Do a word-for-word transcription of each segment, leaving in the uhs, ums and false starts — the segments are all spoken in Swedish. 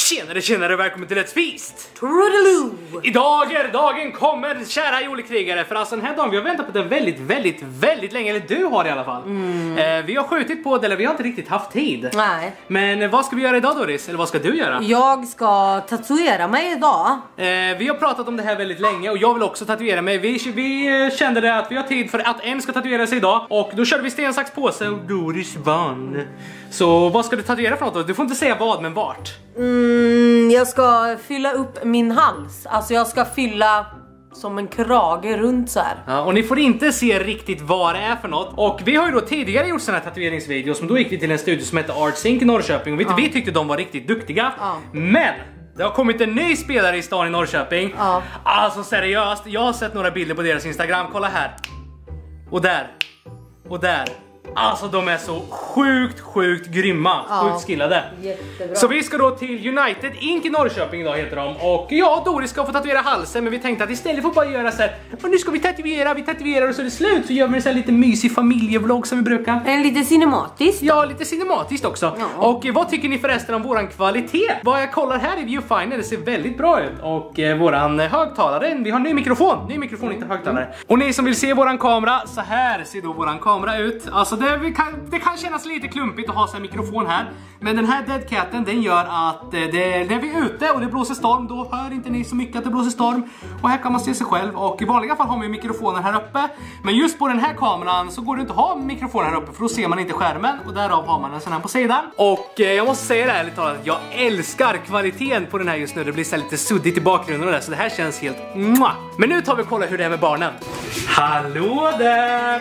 Tjenare, tjenare, välkommen till Let's Feast! Trudeloo! Idag är dagen kommer, kära jolekrigare. För alltså den här dagen, vi har väntat på den väldigt, väldigt, väldigt länge. Eller du har i alla fall. mm. eh, Vi har skjutit på det, eller vi har inte riktigt haft tid. Nej. Men eh, vad ska vi göra idag, Doris? Eller vad ska du göra? Jag ska tatuera mig idag. eh, Vi har pratat om det här väldigt länge. Och jag vill också tatuera mig. Vi, vi kände det att vi har tid för att en ska tatuera sig idag. Och då körde vi sten, sax, påse och Doris vann. Så vad ska du tatuera för något då? Du får inte säga vad, men vart? Mm, jag ska fylla upp min hals. Alltså jag ska fylla som en krage runt så här. Ja, och ni får inte se riktigt vad det är för något. Och vi har ju då tidigare gjort såna här tatueringsvideos. Men då gick vi till en studio som heter Artsync i Norrköping. Och vi, ja. vi tyckte de var riktigt duktiga. Ja. Men det har kommit en ny spelare i stan i Norrköping. Ja. Alltså seriöst, jag har sett några bilder på deras Instagram. Kolla här. Och där. Och där. Alltså de är så sjukt, sjukt grymma, ja, sjukt skillade. Jättebra. Så vi ska då till United Ink i Norrköping idag heter de. Och ja, Doris ska få tatuera halsen. Men vi tänkte att istället för att bara göra så här, och nu ska vi tatuera, vi tatuerar och så är det slut. Så gör vi en så här lite mysig familjevlogg som vi brukar. En lite cinematiskt. Ja, lite cinematiskt också. Ja. Och vad tycker ni förresten om våran kvalitet? Vad jag kollar här i Viewfinder, det ser väldigt bra ut. Och eh, våran högtalare, vi har ny mikrofon. Ny mikrofon, inte högtalare. Mm. Och ni som vill se våran kamera, så här ser då våran kamera ut. Alltså det kan, det kan kännas lite klumpigt att ha en mikrofon här. Men den här deadcaten, den gör att det, när vi är ute och det blåser storm, då hör inte ni så mycket att det blåser storm. Och här kan man se sig själv. Och i vanliga fall har vi mikrofonen här uppe. Men just på den här kameran så går det inte att ha mikrofonen här uppe, för då ser man inte skärmen. Och därav har man en sån här på sidan. Och eh, jag måste säga det ärligt talat, jag älskar kvaliteten på den här just nu. Det blir så lite suddigt i bakgrunden och det, så det här känns helt mwah. Men nu tar vi och kollar hur det är med barnen. Hallå där!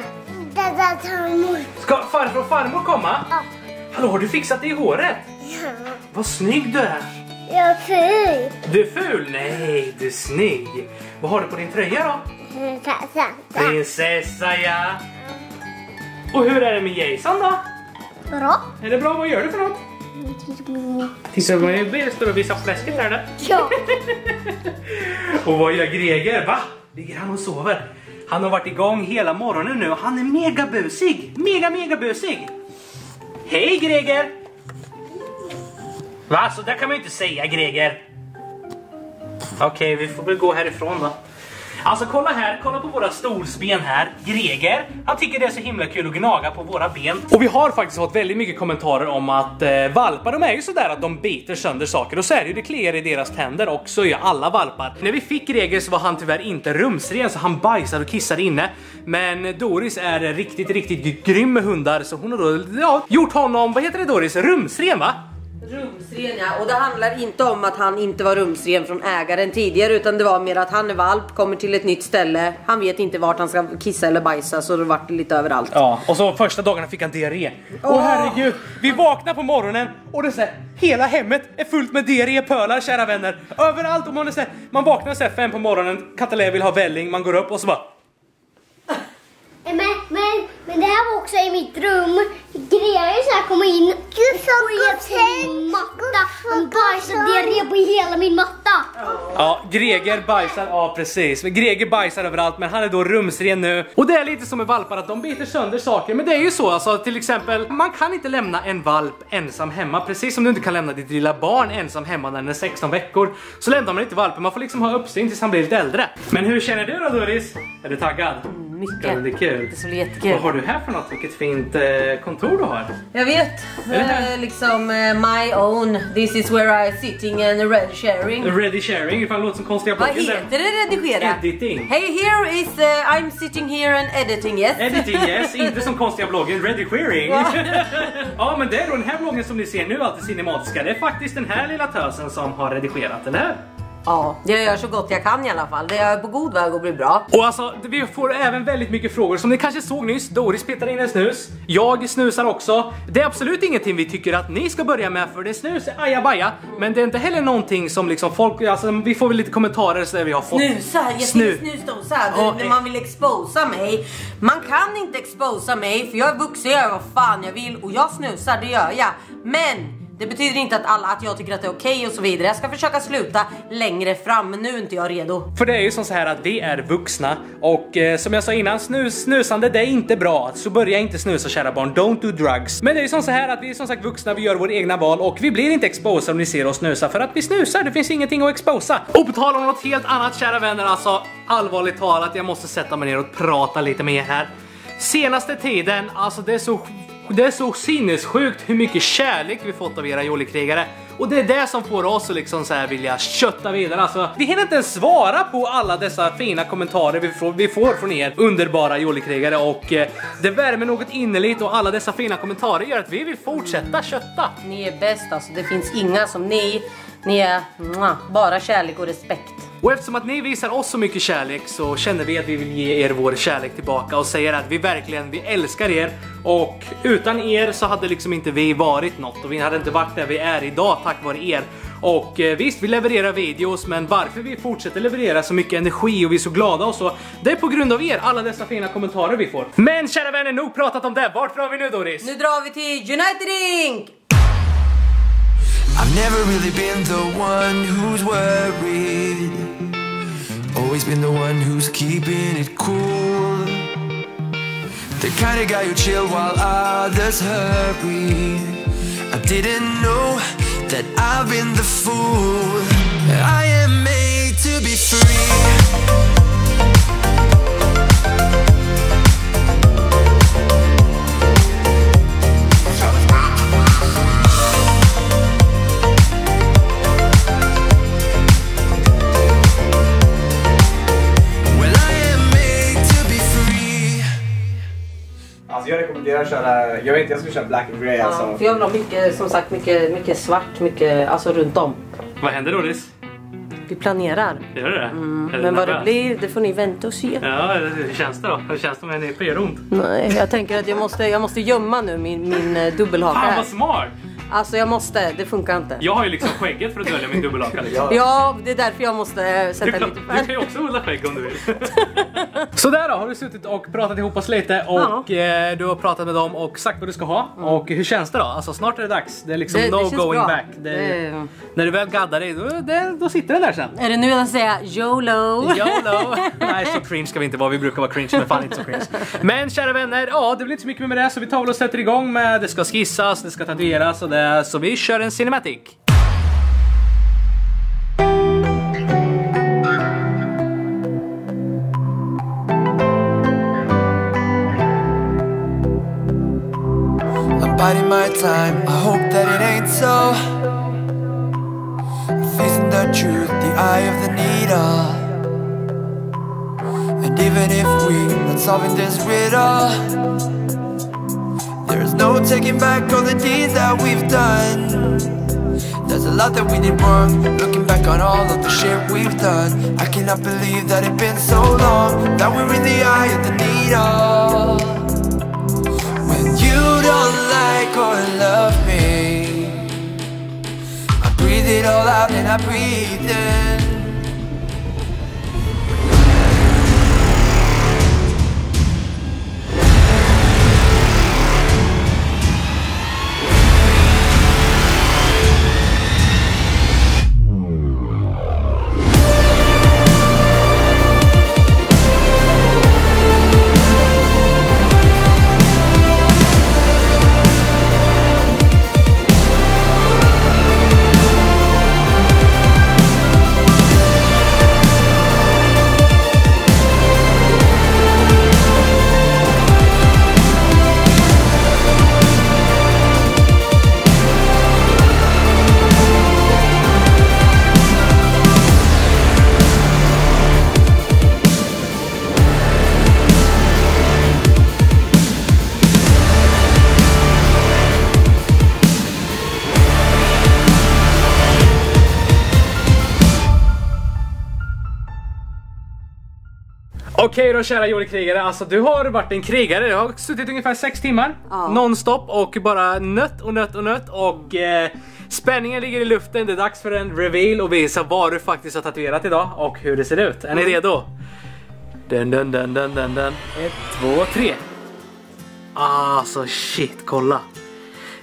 Ska farfar och farmor komma? Ja. Hallå, har du fixat det i håret? Ja. Vad snygg du är. Jag är ful. Du är ful? Nej, du är snygg. Vad har du på din tröja då? Prinsessa. Prinsessa, ja. Och hur är det med Jason då? Bra. Är det bra? Vad gör du för något? Titta på mig, står och visar fläsket här då. Ja. Och vad gör Greger? Va? Ligger han och sover? Han har varit igång hela morgonen nu och han är mega busig. Mega, mega busig. Hej Greger! Va? Så där kan man ju inte säga, Greger. Okej, okay, vi får väl gå härifrån då. Alltså kolla här, kolla på våra stolsben här. Greger, han tycker det är så himla kul att gnaga på våra ben. Och vi har faktiskt fått väldigt mycket kommentarer om att eh, valpar, de är ju sådär att de biter sönder saker. Och så är det ju, det kliar i deras tänder, och så är ju alla valpar. När vi fick Greger så var han tyvärr inte rumsren, så han bajsade och kissade inne. Men Doris är riktigt, riktigt grym med hundar, så hon har då ja, gjort honom, vad heter det Doris? Rumsren, va? Rumsren, ja. Och det handlar inte om att han inte var rumsren från ägaren tidigare, utan det var mer att han är valp, kommer till ett nytt ställe. Han vet inte vart han ska kissa eller bajsa, så det vart lite överallt. Ja, och så första dagarna fick han diarré. Åh oh. herregud, vi vaknar på morgonen och det är så här, hela hemmet är fullt med diarrépölar, kära vänner. Överallt, och man är så här, man vaknar så här fem på morgonen, Katalä vill ha välling, man går upp och så bara... Men, men, men det här var också i mitt rum. Grejer så här kommer in och skrev min matta. Han bajsade diarré på hela min matta. Ja, Greger bajsar, ja precis. Greger bajsar överallt, men han är då rumsren nu. Och det är lite som med valpar, att de biter sönder saker. Men det är ju så, alltså till exempel, man kan inte lämna en valp ensam hemma. Precis som du inte kan lämna ditt lilla barn ensam hemma när den är sexton veckor. Så lämnar man inte valpen, man får liksom ha uppsyn tills han blir lite äldre. Men hur känner du då, Doris? Är du taggad? Mycket. Ja, det är kul. Det ska bli jättekul. Vad har du här för något? Vilket fint eh, kontor du har. Jag vet. Eh, liksom eh, my own. This is where I sitting and red sharing. Ready sharing, ifall det låter som konstiga bloggen. Vad heter det, redigera? Editing. Hey, here is uh, I'm sitting here and editing, yes. Editing, yes. Inte som konstiga bloggen, ready queering. Ja. Ja, men det är då den här bloggen som ni ser nu, alltid cinematiska. Det är faktiskt den här lilla tösen som har redigerat, eller hur? Ja, jag gör så gott jag kan i alla fall. Det är på god väg att bli bra. Och alltså, vi får även väldigt mycket frågor. Som ni kanske såg nyss, Doris petar in en snus. Jag snusar också. Det är absolut ingenting vi tycker att ni ska börja med, för det är snus, ajabaja. Men det är inte heller någonting som liksom folk, alltså vi får väl lite kommentarer så där vi har fått. Snusa, jag Snu. snusdosa. Ja, när man vill exposa mig. Man kan inte exposa mig, för jag är vuxen, jag gör vad fan jag vill. Och jag snusar, det gör jag. Men... Det betyder inte att alla att jag tycker att det är okej okay och så vidare. Jag ska försöka sluta längre fram, men nu är inte jag redo. För det är ju som så här att vi är vuxna. Och eh, som jag sa innan, snus, snusande det är inte bra. Så börja inte snusa, kära barn. Don't do drugs. Men det är ju som så här att vi är som sagt vuxna, vi gör våra egna val. Och vi blir inte exposade om ni ser oss snusa. För att vi snusar, det finns ingenting att exposa. Och på tal om något helt annat, kära vänner. Alltså allvarligt talat, jag måste sätta mig ner och prata lite med er här. Senaste tiden, alltså det är så... Det är så sinnessjukt hur mycket kärlek vi fått av era jollykrigare. Och det är det som får oss att liksom så här vilja kötta vidare. Alltså, vi hinner inte ens svara på alla dessa fina kommentarer vi får, vi får från er underbara jollykrigare. Och eh, det värmer något innerligt och alla dessa fina kommentarer gör att vi vill fortsätta kötta. Ni är bäst alltså, det finns inga som ni. Ni är mwah, bara kärlek och respekt. Och eftersom att ni visar oss så mycket kärlek så känner vi att vi vill ge er vår kärlek tillbaka och säger att vi verkligen, vi älskar er. Och utan er så hade liksom inte vi varit något och vi hade inte varit där vi är idag tack vare er. Och eh, visst, vi levererar videos, men varför vi fortsätter leverera så mycket energi och vi är så glada och så, det är på grund av er, alla dessa fina kommentarer vi får. Men kära vänner, nog pratat om det. Vart drar vi nu, Doris? Nu drar vi till United Ink! I've never really been the one who's worried. Always been the one who's keeping it cool. The kind of guy who chill while others hurry. I didn't know that I've been the fool. I am made to be free. Jag rekommenderar att köra, jag vet inte, jag skulle köra black and grey alltså. Ja, för jag vill ha mycket, som sagt, mycket, mycket svart, mycket, alltså runt om. Vad händer, Doris? Vi planerar. Gör det? Mm, det men vad det blir, det får ni vänta och se. Ja, hur känns det då? Hur känns det med en på er ont? Nej, jag tänker att jag måste, jag måste gömma nu min, min uh, dubbelhaka. Fan vad smart! Alltså jag måste, det funkar inte. Jag har ju liksom skägget för att dölja min dubbelhaka liksom. Ja, det är därför jag måste sätta du kan, lite färg. Du kan ju också odla skägg om du vill. Så där då, har du suttit och pratat ihop oss lite och ja. eh, du har pratat med dem och sagt vad du ska ha. Mm. Och hur känns det då? Alltså snart är det dags. Det är liksom det, no det going bra. back. Det, det... När du väl gaddar dig, då, det, då sitter den där sen. Är det nu jag säger YOLO? YOLO. Nej, så cringe ska vi inte vara. Vi brukar vara cringe, men fan inte så cringe. Men kära vänner, ja det blir inte så mycket med det. Så vi tar väl och sätter igång med, det ska skissas, det ska tatueras och det. Så vi kör en cinematic. I'm biding my time, I hope that it ain't so. Facing the truth, the eye of the needle. And even if we're not solving this riddle, there's no taking back all the deeds that we've done. There's a lot that we did wrong, looking back on all of the shit we've done. I cannot believe that it's been so long, that we're in the eye of the needle. When you don't like or love me, I breathe it all out and I breathe in. Okej då kära jollykrigare, alltså du har varit en krigare, du har suttit ungefär sex timmar ja. nonstop och bara nött och nött och nött och eh, spänningen ligger i luften, det är dags för en reveal och visa vad du faktiskt har tatuerat idag och hur det ser ut. Är ni redo? Dun, dun, dun, dun, dun, dun. Ett, två, tre. Alltså shit, kolla.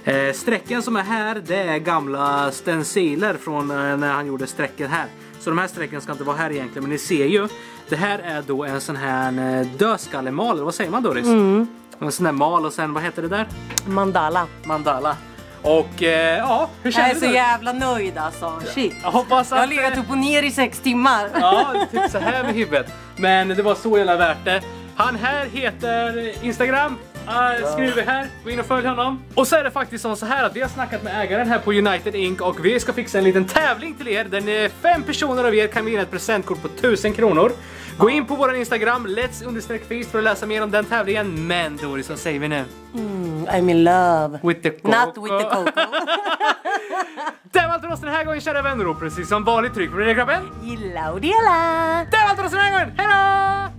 Eh, strecken som är här, det är gamla stenciler från eh, när han gjorde strecken här. Så de här strecken ska inte vara här egentligen, men ni ser ju. Det här är då en sån här eh, dödskallemal, vad säger man Doris? Mm. En sån här mal och sen, vad heter det där? Mandala. Mandala. Och eh, ja, hur känner Jag är du? så jävla nöjd alltså. Shit. Jag hoppas att... Jag har legat upp och ner i sex timmar. Ja, typ så här med huvudet. Men det var så jävla värt det. Han här heter Instagram. Uh, skriver här, gå in och följ honom. Och så är det faktiskt som så här att vi har snackat med ägaren här på United Inc och vi ska fixa en liten tävling till er. Den är fem personer av er kan vinna ett presentkort på tusen kronor. Gå in på vår Instagram, let's understreck feast för att läsa mer om den tävlingen. Men Doris, vad säger vi nu? Mm, I'm in love. With the coco. Not with the coco. Det var allt för oss den här gången, kära vänner. Och precis som vanligt, tryck på den knappen. Gilla och dela. Det var allt för oss den här gången, hejdå!